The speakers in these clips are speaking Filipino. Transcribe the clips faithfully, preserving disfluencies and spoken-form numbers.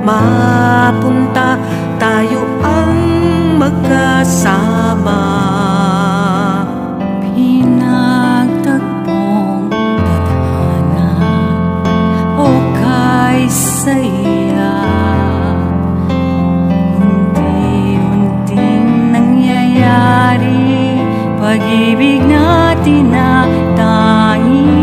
mapunta, tayo ang magkasama. Pinagtagpong tadhana o kay saya, unti-unting nangyayari, pag-ibig natin na tangi.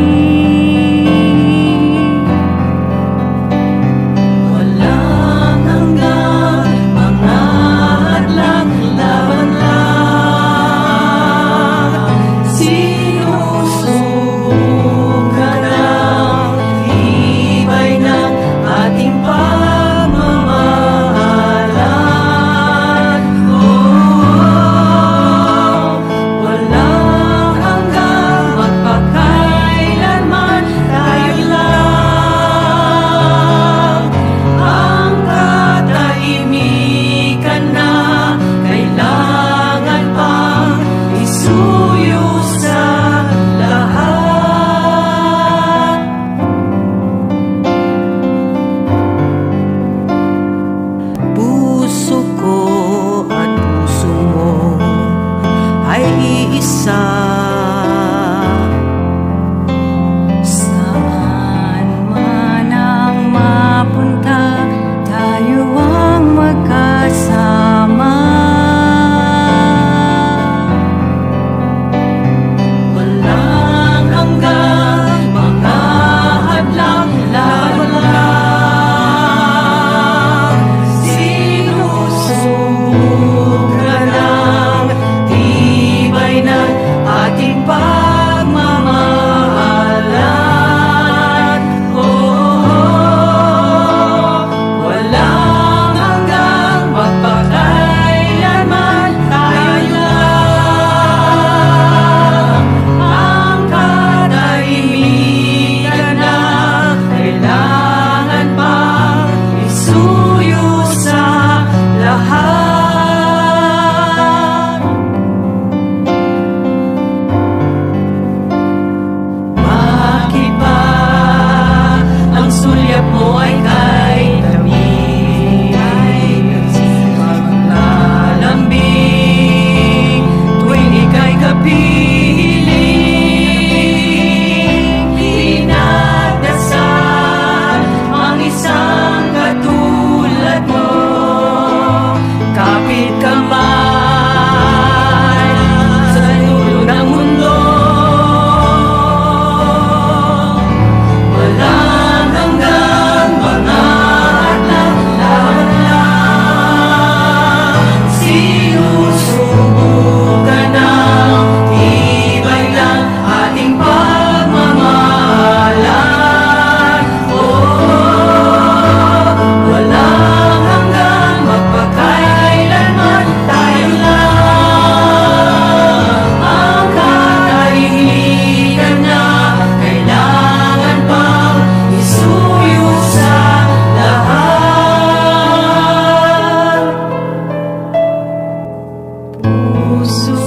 Saan man ang mapunta, tayo ang magkasama. Walang hanggang mga hadlang, laban lang. Sinusubok ka ng tibay ng ating pagmamahalan. Oh, walang hanggang magpakailanman, tayo lang ang katahimikan na kailangan pang isuyo sa lahat. Sulyap mo ay kay tamis, maglalambing tuwing ika'y kapiling. Pinagdasal ang isang katulad mo, kapit kamay sa dulo ng mundo. So